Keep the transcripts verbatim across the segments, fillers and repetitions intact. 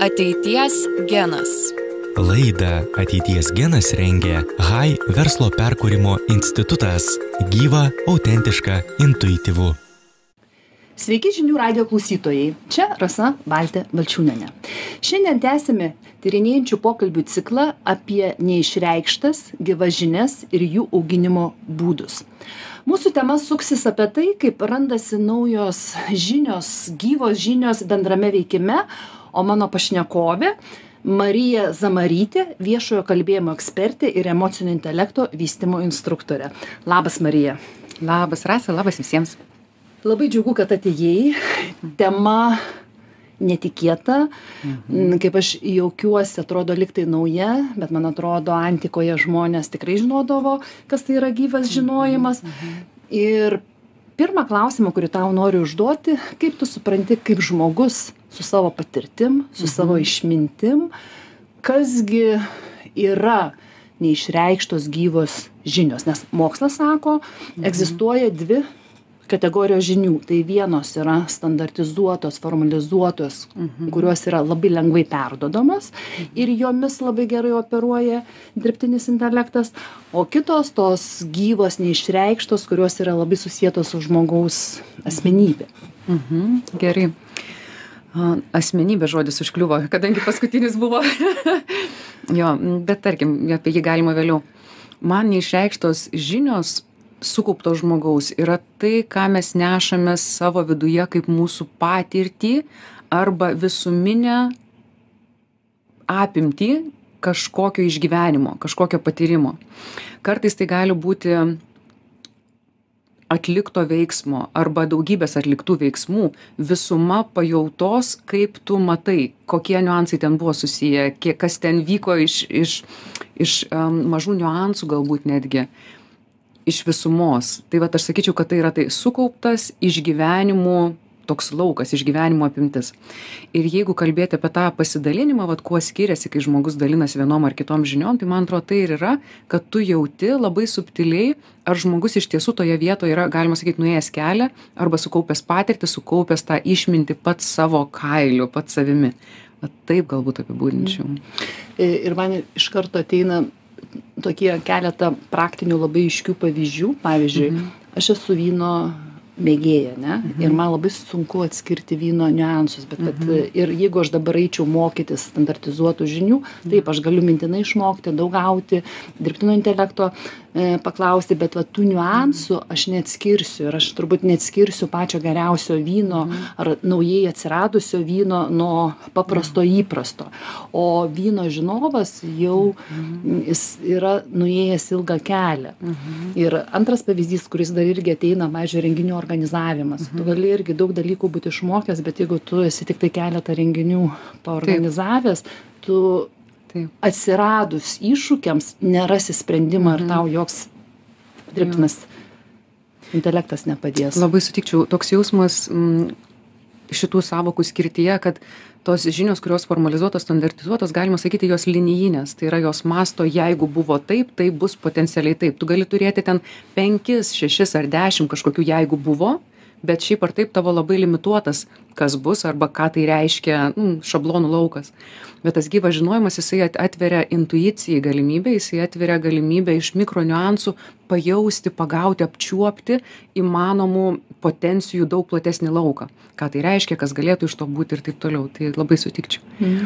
Ateities genas. Laidą Ateities genas rengia Hai verslo perkūrimo institutas. Gyva, autentiška, intuityvu. Sveiki žinių radijo klausytojai. Čia Rasa Baltė Valčiūnienė. Šiandien tęsime tyrinėjančių pokalbių ciklą apie neišreikštas gyvas žinias ir jų auginimo būdus. Mūsų tema suksis apie tai, kaip randasi naujos žinios, gyvos žinios bendrame veikime, o mano pašnekovė Marija Zamarytė, viešojo kalbėjimo ekspertė ir emocinio intelekto vystymo instruktorė. Labas, Marija. Labas, Rasa, labas visiems. Labai džiugu, kad atėjai. Tema netikėta. Mhm. Kaip aš jaukiuosi, atrodo liktai nauja, bet man atrodo, antikoje žmonės tikrai žinodavo, kas tai yra gyvas žinojimas. Mhm. Ir pirmą klausimą, kurį tau noriu užduoti, kaip tu supranti, kaip žmogus su savo patirtim, su mhm. savo išmintim, kasgi yra neišreikštos gyvos žinios. Nes mokslas sako, mhm. egzistuoja dvi kategorijos žinių. Tai vienos yra standartizuotos, formalizuotos, mhm. kurios yra labai lengvai perduodamos mhm. ir jomis labai gerai operuoja dirbtinis intelektas, o kitos tos gyvos, neišreikštos, kurios yra labai susietos su žmogaus asmenybė. Mhm. Gerai. Asmenybė žodis užkliuvo, kadangi paskutinis buvo. Jo, bet tarkim, apie jį galima vėliau. Man neišreikštos žinios sukaupto žmogaus yra tai, ką mes nešame savo viduje kaip mūsų patirtį arba visuminę apimtį kažkokio išgyvenimo, kažkokio patyrimo. Kartais tai gali būti atlikto veiksmo arba daugybės atliktų veiksmų visuma pajautos, kaip tu matai, kokie niuansai ten buvo susiję, kiek, kas ten vyko iš, iš, iš um, mažų niuansų galbūt netgi. Iš visumos. Tai vat aš sakyčiau, kad tai yra tai sukauptas išgyvenimų toks laukas, išgyvenimo apimtis. Ir jeigu kalbėti apie tą pasidalinimą, vat kuo skiriasi, kai žmogus dalinasi vienom ar kitom žiniom, tai man atrodo tai ir yra, kad tu jauti labai subtiliai, ar žmogus iš tiesų toje vietoje yra, galima sakyti, nuėjęs kelią, arba sukaupęs patirtį, sukaupęs tą išmintį pats savo kailiu, pats savimi. Vat taip galbūt apibūdinčiau. Ir man iš karto ateina tokie keletą praktinių labai aiškių pavyzdžių. Pavyzdžiui, mhm. aš esu vyno mėgėja, ne? Mhm. Ir man labai sunku atskirti vyno niuansus, bet kad mhm. ir jeigu aš dabar eičiau mokytis standartizuotų žinių, taip, aš galiu mintinai išmokti, daug gauti, dirbtinio intelekto e, paklausti, bet va, tų niuansų aš neatskirsiu ir aš turbūt neatskirsiu pačio geriausio vyno mhm. ar naujai atsiradusio vyno nuo paprasto mhm. įprasto. O vyno žinovas jau mhm. jis yra nuėjęs ilgą kelią. Mhm. Ir antras pavyzdys, kuris dar irgi ateina, mažio renginių organizavimas. Mhm. Tu gali irgi daug dalykų būti išmokęs, bet jeigu tu esi tik tai keletą renginių paorganizavęs, Taip. tu Taip. atsiradus iššūkiams nerasi sprendimą mhm. ir tau joks dirbtinas intelektas nepadės. Labai sutikčiau, toks jausmas m, šitų savokų skirtyje, kad tos žinios, kurios formalizuotos, standartizuotos, galima sakyti, jos linijinės. Tai yra jos masto, jeigu buvo taip, tai bus potencialiai taip. Tu gali turėti ten penkis, šešis ar dešimt kažkokių jeigu buvo, bet šiaip ar taip tavo labai limituotas, kas bus arba ką tai reiškia mm, šablonų laukas. Bet tas gyvas žinojimas, jisai atveria intuicijai galimybę, jisai atveria galimybę iš mikro niuansų pajausti, pagauti, apčiuopti įmanomų potencijų daug platesnį lauką. Ką tai reiškia, kas galėtų iš to būti ir taip toliau. Tai labai sutikčiau. Mhm.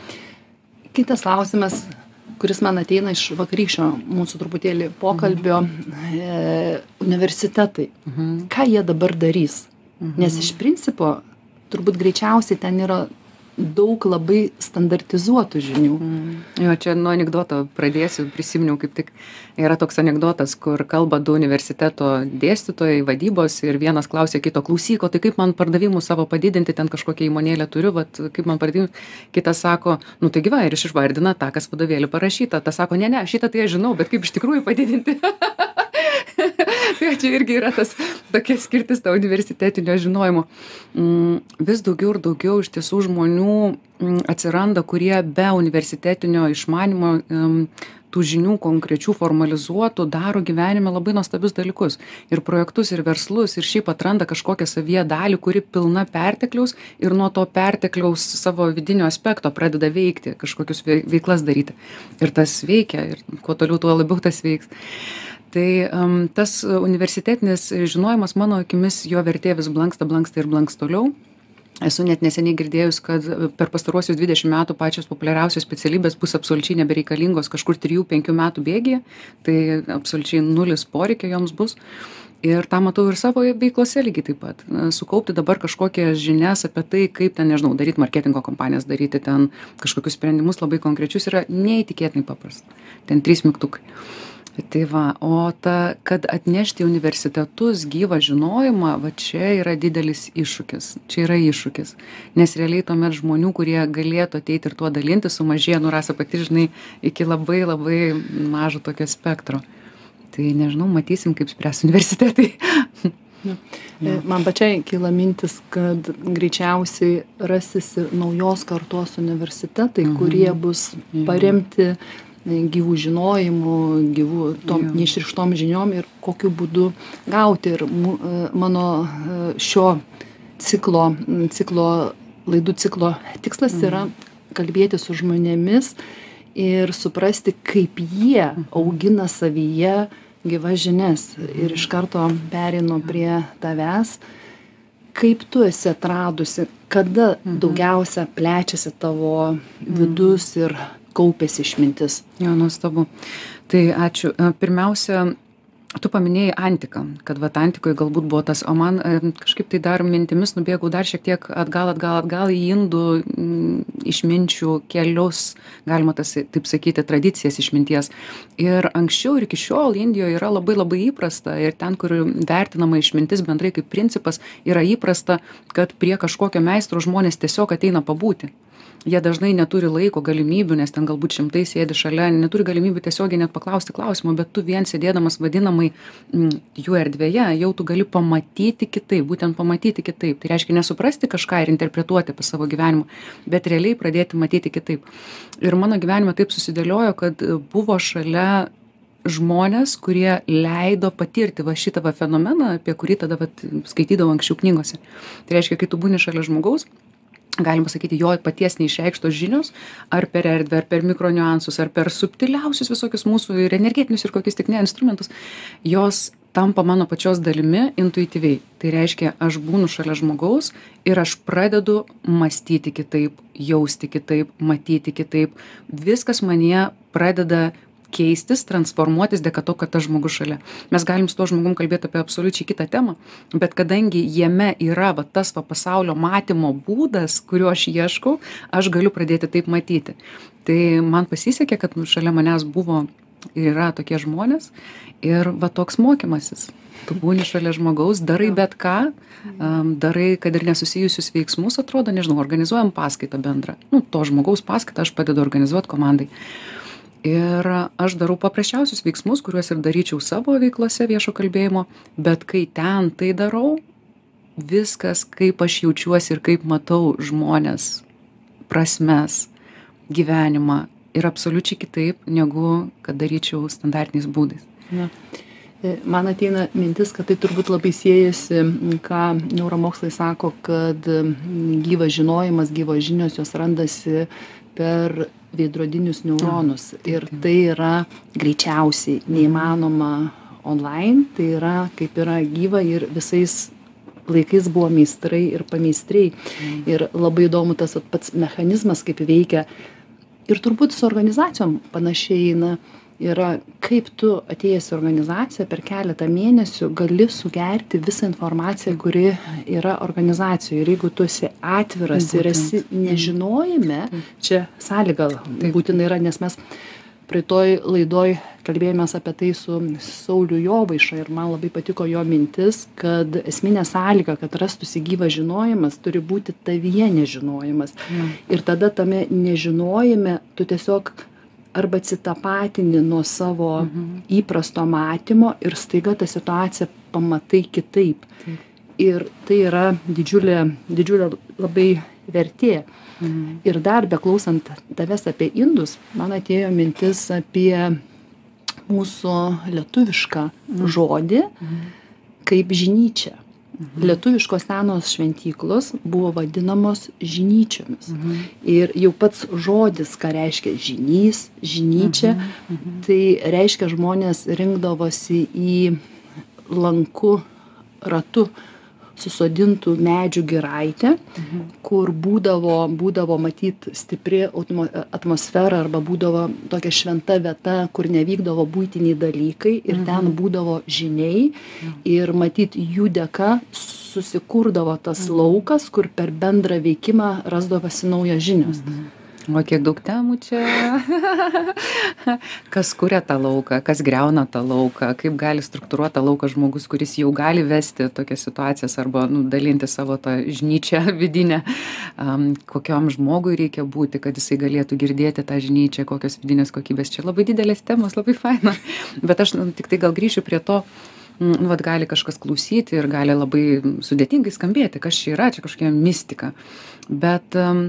Kitas klausimas, kuris man ateina iš vakarykščio mūsų truputėlį pokalbio, mhm. e, universitetai. Mhm. Ką jie dabar darys? Mhm. Nes iš principo, turbūt greičiausiai ten yra daug labai standartizuotų žinių. Mm. Jo, čia nuo anekdoto pradėsiu, prisiminiau kaip tik. Yra toks anekdotas, kur kalba du universiteto dėstytojai, vadybos ir vienas klausė kito, klausyk, o tai kaip man pardavimų savo padidinti, ten kažkokią įmonėlę turiu, bet kaip man pardavimų. Kitas sako, nu tai gyva, ir išvardina tą, kas vadovėlį parašyta. Tas sako, ne, ne, šitą tai aš žinau, bet kaip iš tikrųjų padidinti. Tai čia irgi yra tas tokia skirtis to universitetinio žinojimo. Vis daugiau ir daugiau iš tiesų žmonių atsiranda, kurie be universitetinio išmanimo tų žinių konkrečių formalizuotų daro gyvenime labai nuostabius dalykus. Ir projektus, ir verslus, ir šiaip atranda kažkokią savyje dalį, kuri pilna pertekliaus ir nuo to pertekliaus savo vidinio aspekto pradeda veikti, kažkokius veiklas daryti. Ir tas veikia, ir kuo toliau, tuo labiau tas veiks. Tai um, tas universitetinis žinojimas, mano akimis, jo vertė vis blanksta, blanksta ir blanksta toliau. Esu net neseniai girdėjus, kad per pastaruosius dvidešimt metų pačios populiariausios specialybės bus absoliučiai nebereikalingos kažkur trijų penkių metų bėgyje, tai absoliučiai nulis poreikio joms bus. Ir tą matau ir savo veiklose lygiai taip pat. Sukaupti dabar kažkokias žinias apie tai, kaip ten, nežinau, daryti marketingo kampanijas, daryti ten kažkokius sprendimus labai konkrečius yra neįtikėtinai paprasta. Ten trys mygtukai. Tai va, o ta, kad atnešti į universitetus gyvą žinojimą, va čia yra didelis iššūkis. Čia yra iššūkis. Nes realiai tuomet žmonių, kurie galėtų ateiti ir tuo dalinti, sumažėja, nu Rasa pati, žinai, iki labai labai mažo tokio spektro. Tai nežinau, matysim, kaip spręs universitetai. Ja. Man pačiai kyla mintis, kad greičiausiai rasis ir naujos kartos universitetai, mhm. kurie bus paremti gyvų žinojimų, gyvų tom ja. neišrištom žiniom ir kokiu būdu gauti. Ir mano šio ciklo, ciklo, laidų ciklo tikslas mhm. yra kalbėti su žmonėmis ir suprasti, kaip jie augina savyje gyvas žinias. Ir iš karto perinu prie tavęs, kaip tu esi atradusi, kada mhm. daugiausia plečiasi tavo vidus ir kaupėsi išmintis. Jo, nuostabu. Tai ačiū. Pirmiausia, tu paminėjai antiką, kad vat antikoje galbūt buvo tas, o man kažkaip tai dar mintimis nubėgau dar šiek tiek atgal, atgal, atgal į indų išminčių kelius, galima tas, taip sakyti, tradicijas išminties. Ir anksčiau ir iki šiol Indijoje yra labai labai įprasta ir ten, kur vertinama išmintis bendrai kaip principas, yra įprasta, kad prie kažkokio meistro žmonės tiesiog ateina pabūti. Jie dažnai neturi laiko, galimybių, nes ten galbūt šimtai sėdi šalia, neturi galimybių tiesiogiai net paklausti klausimų, bet tu vien sėdėdamas vadinamai m, jų erdvėje, jau tu gali pamatyti kitaip, būtent pamatyti kitaip. Tai reiškia nesuprasti kažką ir interpretuoti apie savo gyvenimą, bet realiai pradėti matyti kitaip. Ir mano gyvenime taip susidėliojo, kad buvo šalia žmonės, kurie leido patirti va šitą va fenomeną, apie kurį tada va skaitydavau anksčiau knygose. Tai reiškia, kai tu būni šalia žmogaus, galima sakyti, jo paties neišreikštos žinios, ar per erdvę, ar per mikroniuansus, ar per subtiliausius visokius mūsų ir energetinius ir kokius tik ne instrumentus, jos tampa mano pačios dalimi intuityviai. Tai reiškia, aš būnu šalia žmogaus ir aš pradedu mąstyti kitaip, jausti kitaip, matyti kitaip. Viskas manyje pradeda keistis, transformuotis dėka to, kad tas žmogus šalia. Mes galim su to žmogum kalbėti apie absoliučiai kitą temą, bet kadangi jame yra va, tas va, pasaulio matymo būdas, kuriuo aš ieškau, aš galiu pradėti taip matyti. Tai man pasisekė, kad šalia manęs buvo ir yra tokie žmonės ir va toks mokymasis. Tu būni šalia žmogaus, darai bet ką, um, darai, kad ir nesusijusius veiksmus, atrodo, nežinau, organizuojam paskaitą bendrą. Nu, to žmogaus paskaitą aš padedu organizuoti komandai. Ir aš darau paprasčiausius veiksmus, kuriuos ir daryčiau savo veiklose viešo kalbėjimo, bet kai ten tai darau, viskas, kaip aš jaučiuosi ir kaip matau žmonės, prasmes, gyvenimą, yra absoliučiai kitaip, negu kad daryčiau standartiniais būdais. Ja. Man ateina mintis, kad tai turbūt labai siejasi, ką neuromokslai sako, kad gyvas žinojimas, gyvos žinios, jos randasi per veidrodinius neuronus. Ir tai yra greičiausiai neįmanoma online, tai yra kaip yra gyva ir visais laikais buvo meistrai ir pameistriai. Mm. Ir labai įdomu tas pats mechanizmas, kaip veikia. Ir turbūt su organizacijom panašiai eina. Yra, kaip tu atėjęs į organizaciją per keletą mėnesių gali sugerti visą informaciją, kuri yra organizacijoje. Ir jeigu tu esi atviras ir esi nežinojime, čia sąlyga būtina yra, nes mes praeitoj laidoj kalbėjomės apie tai su Sauliu Jovaiša ir man labai patiko jo mintis, kad esminė sąlyga, kad rastųsi gyvas žinojimas, turi būti tavyje nežinojimas. Mm. Ir tada tame nežinojime tu tiesiog arba atsitapatini nuo savo mhm. įprasto matymo ir staiga tą situaciją pamatai kitaip. Taip. Ir tai yra didžiulė, didžiulė labai vertė. Mhm. Ir dar beklausant tavęs apie indus, man atėjo mintis apie mūsų lietuvišką mhm. žodį mhm. kaip žinyčia. Mhm. Lietuviškos senos šventyklos buvo vadinamos žinyčiomis. Mhm. Ir jau pats žodis, ką reiškia žinys, žinyčia, mhm. Mhm. tai reiškia žmonės rinkdavosi į lanku ratu susodintų medžių giraitę, mhm. kur būdavo, būdavo matyt stipri atmosfera arba būdavo tokia šventa vieta, kur nevykdavo buitiniai dalykai ir mhm. ten būdavo žiniai mhm. ir matyt jų dėka susikurdavo tas mhm. laukas, kur per bendrą veikimą rasdavosi naujos žinios. Mhm. O kiek daug temų čia. Kas kuria tą lauką, kas griauna tą lauką, kaip gali struktūruoti tą lauką žmogus, kuris jau gali vesti tokias situacijas arba nu, dalinti savo tą žinyčią vidinę, um, kokiam žmogui reikia būti, kad jisai galėtų girdėti tą žinyčią, kokios vidinės kokybės. Čia labai didelės temos, labai faina. Bet aš nu, tik tai gal grįšiu prie to, nu, vat gali kažkas klausyti ir gali labai sudėtingai skambėti, kas čia yra, čia kažkokia mistika. Bet um,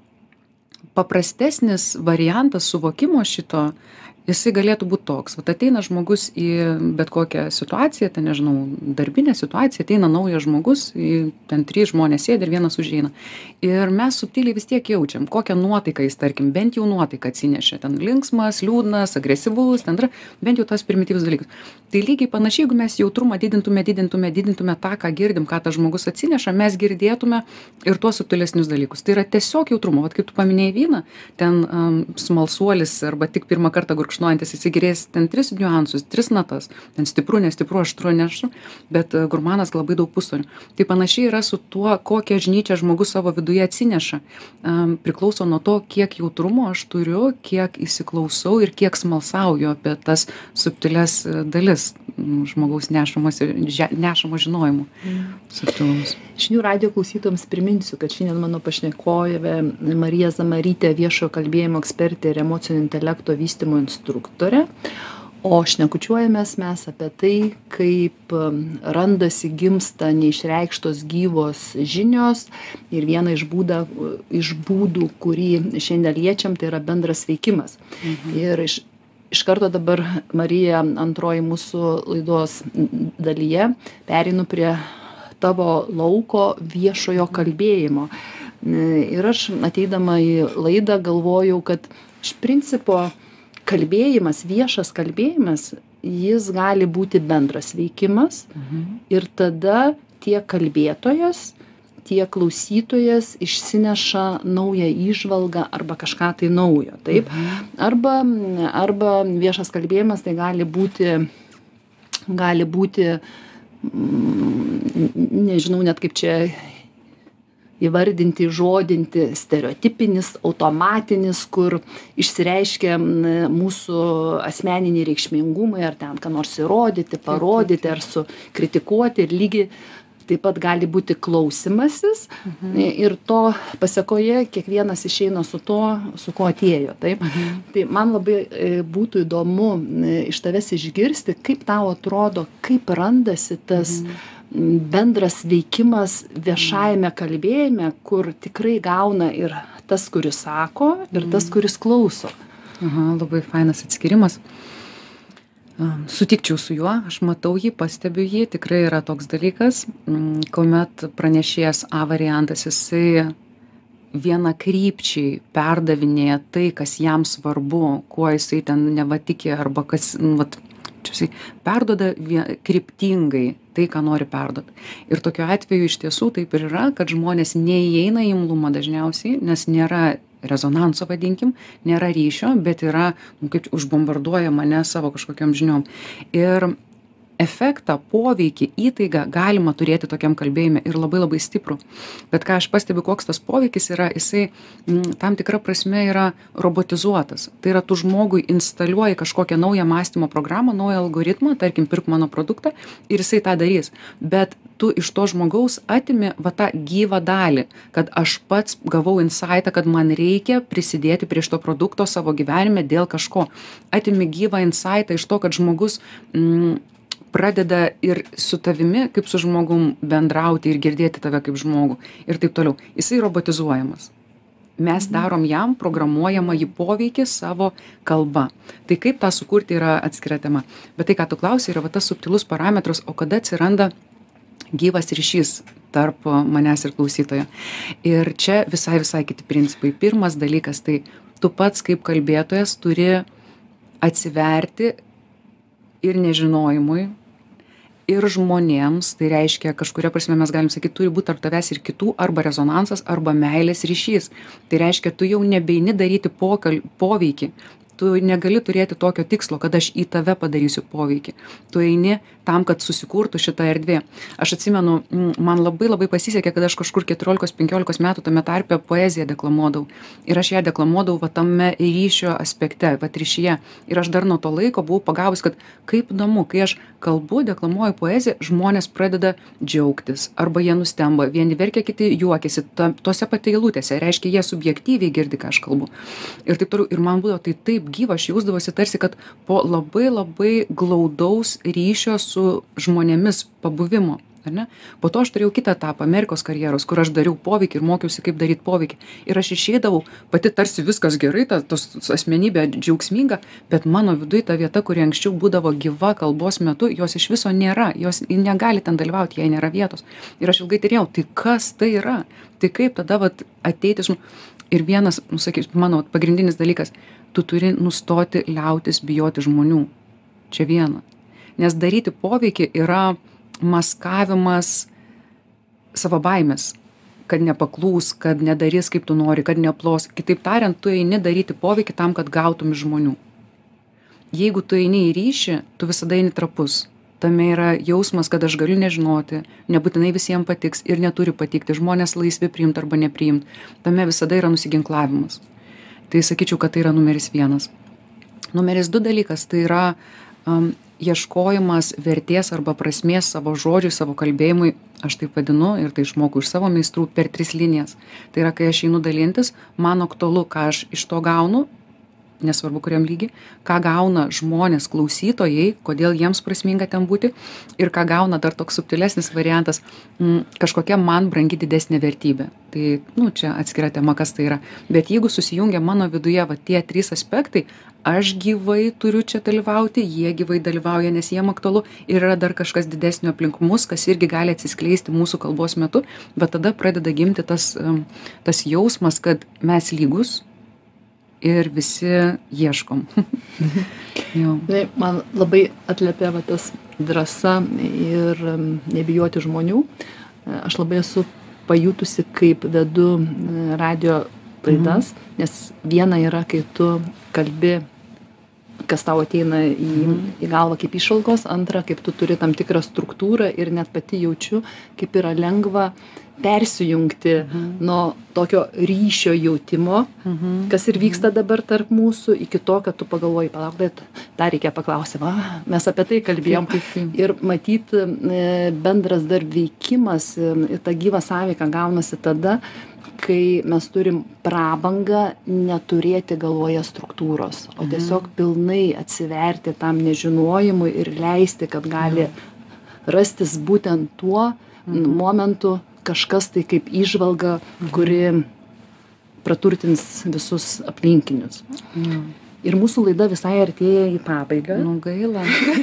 paprastesnis variantas suvokimo šito, jisai galėtų būti toks. Vat ateina žmogus į bet kokią situaciją, ten nežinau, darbinę situaciją, ateina naujas žmogus, į, ten trys žmonės sėdi ir vienas užeina. Ir mes subtiliai vis tiek jaučiam, kokią nuotaiką jis, tarkim, bent jau nuotaiką atsinešė. Ten linksmas, liūdnas, agresyvus, ten bent jau tos primityvus dalykus. Tai lygiai panašiai, jeigu mes jautrumą didintume, didintume, didintume tą, ką girdim, ką tas žmogus atsineša, mes girdėtume ir tuos subtilesnius dalykus. Tai yra tiesiog jautrumo. Vat kaip tu paminėjai vyną, ten um, smalsuolis arba tik pirmą kartą gurkšnojantis įsigirės ten tris niuansus, tris natas. Ten stipru, nestipru, aštru, neaštru, bet uh, gurmanas labai daug pustonių. Tai panašiai yra su tuo, kokią žinyčią žmogus savo viduje atsineša. Um, priklauso nuo to, kiek jautrumo aš turiu, kiek įsiklausau ir kiek smalsauju apie tas subtiles uh, dalis žmogaus nešamos, nešamo žinojimų. Mm. Subtilumus. Žinių radijo klausytojams priminsiu, kad šiandien mano pašnekovė Marija Zamarytė, viešojo kalbėjimo ekspertė ir emocinio intelekto vystymo instruktorė. O šnekučiuojamės mes apie tai, kaip randasi, gimsta neišreikštos gyvos žinios. Ir viena iš, būda, iš būdų, kurį šiandien liečiam, tai yra bendras veikimas. Mhm. Ir iš Iš karto dabar, Marija, antroji mūsų laidos dalyje, pereinu prie tavo lauko viešojo kalbėjimo. Ir aš ateidama į laidą galvojau, kad iš principo kalbėjimas, viešas kalbėjimas, jis gali būti bendras veikimas mhm. ir tada tiek kalbėtojas, tiek klausytojas išsineša naują įžvalgą arba kažką tai naujo, taip? Mhm. Arba, arba viešas kalbėjimas tai gali būti, gali būti, nežinau net kaip čia įvardinti, žodinti, stereotipinis, automatinis, kur išsireiškia mūsų asmeniniai reikšmingumai, ar ten ką nors įrodyti, parodyti, ar sukritikuoti ir lygiai taip pat gali būti klausimasis mhm. ir to pasekoje kiekvienas išeina su to, su ko atėjo. Taip? Mhm. Tai man labai būtų įdomu iš tavęs išgirsti, kaip tau atrodo, kaip randasi tas mhm. bendras veikimas viešajame kalbėjime, kur tikrai gauna ir tas, kuris sako, ir mhm. tas, kuris klauso. Aha, labai fainas atskirimas. Sutikčiau su juo, aš matau jį, pastebiu jį, tikrai yra toks dalykas, kuomet pranešėjas A variantas, jisai vienakrypčiai perdavinėja tai, kas jam svarbu, kuo jisai ten nevatikė arba kas, nu, vat, čia jisai perduoda kryptingai tai, ką nori perduoti. Ir tokiu atveju iš tiesų taip ir yra, kad žmonės neįeina į imlumą dažniausiai, nes nėra rezonanso, vadinkim, nėra ryšio, bet yra, nu, kaip užbombarduoja mane savo kažkokiom žiniom. Ir efektą, poveikį, įtaigą galima turėti tokiam kalbėjime ir labai labai stiprų. Bet ką aš pastebiu, koks tas poveikis yra, jisai m, tam tikra prasme yra robotizuotas. Tai yra, tu žmogui instaliuoji kažkokią naują mąstymo programą, naują algoritmą, tarkim, pirk mano produktą ir jisai tą darys. Bet tu iš to žmogaus atimi va tą gyvą dalį, kad aš pats gavau insightą, kad man reikia prisidėti prie šito produkto savo gyvenime dėl kažko. Atimi gyvą insightą iš to, kad žmogus mm, pradeda ir su tavimi kaip su žmogum bendrauti ir girdėti tave kaip žmogų ir taip toliau. Jisai robotizuojamas. Mes darom jam programuojamą jį poveikį savo kalba. Tai kaip tą sukurti yra atskira tema. Bet tai, ką tu klausai, yra va tas subtilus parametras, o kada atsiranda gyvas ryšys tarp manęs ir klausytojo. Ir čia visai visai kiti principai. Pirmas dalykas, tai tu pats kaip kalbėtojas turi atsiverti ir nežinojimui, ir žmonėms, tai reiškia, kažkuria prasme mes galim sakyti, turi būti tarp tavęs ir kitų, arba rezonansas, arba meilės ryšys. Tai reiškia, tu jau nebeini daryti pokal, poveikį. Tu negali turėti tokio tikslo, kad aš į tave padarysiu poveikį. Tu eini tam, kad susikurtų šitą erdvę. Aš atsimenu, man labai labai pasisekė, kad aš kažkur keturiolikos penkiolikos metų tame tarpe poeziją deklamuodavau. Ir aš ją deklamuodavau va tame ryšio aspekte, va ryšyje. Ir aš dar nuo to laiko buvau pagavus, kad kaip įdomu, kai aš kalbu, deklamuoju poeziją, žmonės pradeda džiaugtis. Arba jie nustemba, vieni verkia, kiti juokiasi. Ta, tose pat eilutėse, reiškia, jie subjektyviai girdi, ką aš kalbu. Ir taip toliau. Ir man būdavo tai taip gyva, aš jausdavosi tarsi, kad po labai labai glaudaus ryšio su žmonėmis pabuvimo, ar ne? Po to aš turėjau kitą etapą Amerikos karjeros, kur aš dariau poveikį ir mokiausi, kaip daryti poveikį. Ir aš išeidavau, pati tarsi viskas gerai, ta tos asmenybė džiaugsminga, bet mano viduje ta vieta, kuri anksčiau būdavo gyva kalbos metu, jos iš viso nėra, jos negali ten dalyvauti, jei nėra vietos. Ir aš ilgai tyrėjau, tai kas tai yra? Tai kaip tada vat ateiti žm... Ir vienas, nu sakysiu, mano pagrindinis dalykas, tu turi nustoti liautis bijoti žmonių. Čia viena. Nes daryti poveikį yra maskavimas savo baimės, kad nepaklūs, kad nedarys kaip tu nori, kad neplos. Kitaip tariant, tu eini daryti poveikį tam, kad gautum iš žmonių. Jeigu tu eini į ryšį, tu visada eini trapus. Tame yra jausmas, kad aš galiu nežinoti, nebūtinai visiems patiks ir neturi patikti, žmonės laisvi priimti arba nepriimti. Tame visada yra nusiginklavimas. Tai sakyčiau, kad tai yra numeris vienas. Numeris du dalykas, tai yra um, ieškojimas vertės arba prasmės savo žodžiui, savo kalbėjimui, aš taip vadinu ir tai išmokau iš savo meistrų per tris linijas. Tai yra, kai aš einu dalintis, man aktualu, ką aš iš to gaunu, nesvarbu kuriam lygi, ką gauna žmonės, klausytojai, kodėl jiems prasminga ten būti ir ką gauna dar toks subtilesnis variantas, m, kažkokia man brangi didesnė vertybė. Tai, nu, čia atskira tema, kas tai yra. Bet jeigu susijungia mano viduje va tie trys aspektai, aš gyvai turiu čia dalyvauti, jie gyvai dalyvauja, nes jiem aktualu ir yra dar kažkas didesnio aplink mus, kas irgi gali atsiskleisti mūsų kalbos metu, bet tada pradeda gimti tas, tas jausmas, kad mes lygus, ir visi ieškom. Tai man labai atliepia va tas drąsa ir nebijoti žmonių. Aš labai esu pajutusi, kaip vedu radio laidas, mhm. nes viena yra, kai tu kalbi, kas tau ateina į, mhm. į galvą kaip išalgos, antra, kaip tu turi tam tikrą struktūrą ir net pati jaučiu, kaip yra lengva persijungti mhm. nuo tokio ryšio jautimo, mhm. kas ir vyksta dabar tarp mūsų, iki to, kad tu pagalvoji, palauk, bet dar reikia paklausyti, va, mes apie tai kalbėjom. Taip, taip, taip. Ir matyti bendras dar veikimas ir ta gyva sąveika gaunasi tada, kai mes turim prabangą neturėti galvoje struktūros, o tiesiog pilnai atsiverti tam nežinojimui ir leisti, kad gali rastis būtent tuo mhm. momentu kažkas tai kaip įžvalga, kuri praturtins visus aplinkinius. Mhm. Ir mūsų laida visai artėja į pabaigą. Nu, gaila.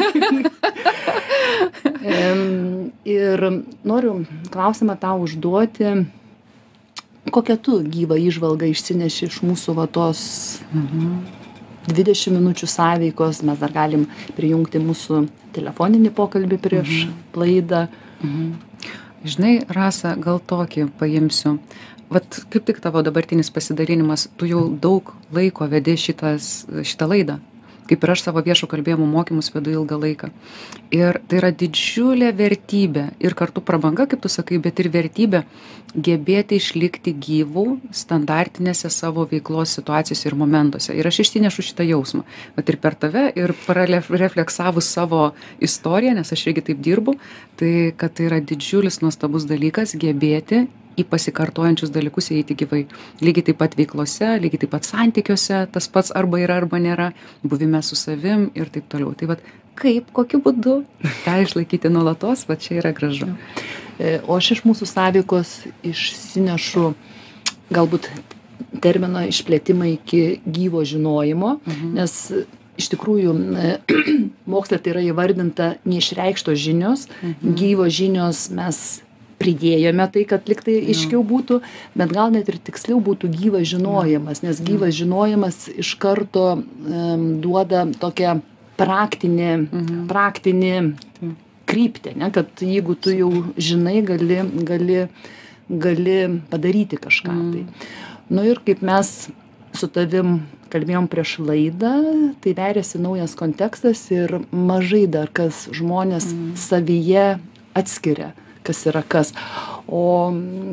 Ir noriu klausimą tau užduoti, kokią tu gyvą įžvalgą išsineši iš mūsų va tos mhm. dvidešimt minučių sąveikos, mes dar galim prijungti mūsų telefoninį pokalbį prieš mhm. laidą. Mhm. Žinai, Rasa, gal tokį paimsiu. Vat kaip tik tavo dabartinis pasidalinimas, tu jau daug laiko vedi šitas, šitą laidą. kaip ir aš savo viešo kalbėjimo mokymus vedu ilgą laiką. Ir tai yra didžiulė vertybė ir kartu prabanga, kaip tu sakai, bet ir vertybė gebėti išlikti gyvų standartinėse savo veiklos situacijose ir momentuose. Ir aš išsinešu šitą jausmą. Vat ir per tave, ir parefleksavus savo istoriją, nes aš irgi taip dirbu, tai kad tai yra didžiulis nuostabus dalykas gebėti į pasikartojančius dalykus įeiti gyvai. Lygiai taip pat veiklose, lygiai taip pat santykiuose, tas pats arba yra, arba nėra, buvime su savim ir taip toliau. Tai vat, kaip, kokiu būdu tą išlaikyti nuolatos, va čia yra gražu. O aš iš mūsų sąveikos išsinešu galbūt terminą išplėtimą iki gyvo žinojimo, mhm. nes iš tikrųjų moksle tai yra įvardinta neišreikštos žinios, mhm. gyvos žinios mes pridėjome tai, kad liktai aiškiau būtų, bet gal net ir tiksliau būtų gyvas žinojimas, nes gyvas žinojimas iš karto um, duoda tokią praktinį, mhm. praktinį kryptį, ne? Kad jeigu tu jau žinai, gali, gali, gali padaryti kažką. Mhm. Tai. Nu ir kaip mes su tavim kalbėjom prieš laidą, tai veriasi naujas kontekstas ir mažai dar kas žmonės mhm. savyje atskiria, kas yra kas. O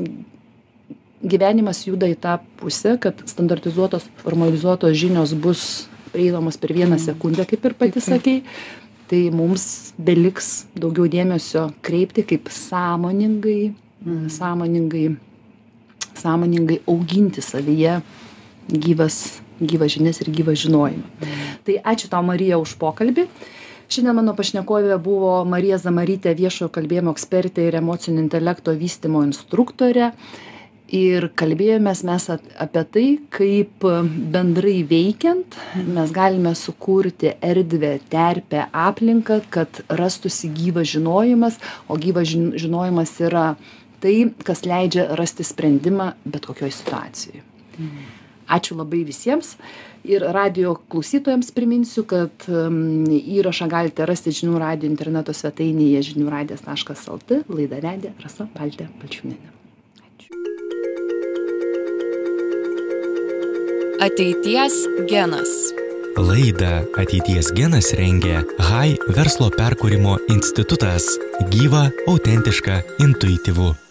gyvenimas juda į tą pusę, kad standartizuotos, formalizuotos žinios bus prieinamos per vieną sekundę, kaip ir pati sakei. Tai mums beliks daugiau dėmesio kreipti, kaip sąmoningai, mm. sąmoningai, sąmoningai auginti savyje gyvas, gyvas žinias ir gyvą žinojimą. Mm. Tai ačiū tau, Marija, už pokalbį. Šiandien mano pašnekovė buvo Marija Zamarytė, viešojo kalbėjimo ekspertė ir emocinio intelekto vystymo instruktorė. Ir kalbėjomės mes apie tai, kaip bendrai veikiant mes galime sukurti erdvę, terpę, aplinką, kad rastųsi gyvas žinojimas, o gyvas žinojimas yra tai, kas leidžia rasti sprendimą bet kokioj situacijoj. Mhm. Ačiū labai visiems. Ir radijo klausytojams priminsiu, kad um, įrašą galite rasti Žinių radijo interneto svetainėje žinių radijas taškas lt. Laidą vedė Rasa Baltė Balčiūnienė. Ačiū. Ateities genas. Laidą Ateities genas rengia Hai verslo perkūrimo institutas. Gyva, autentiška, intuityvu.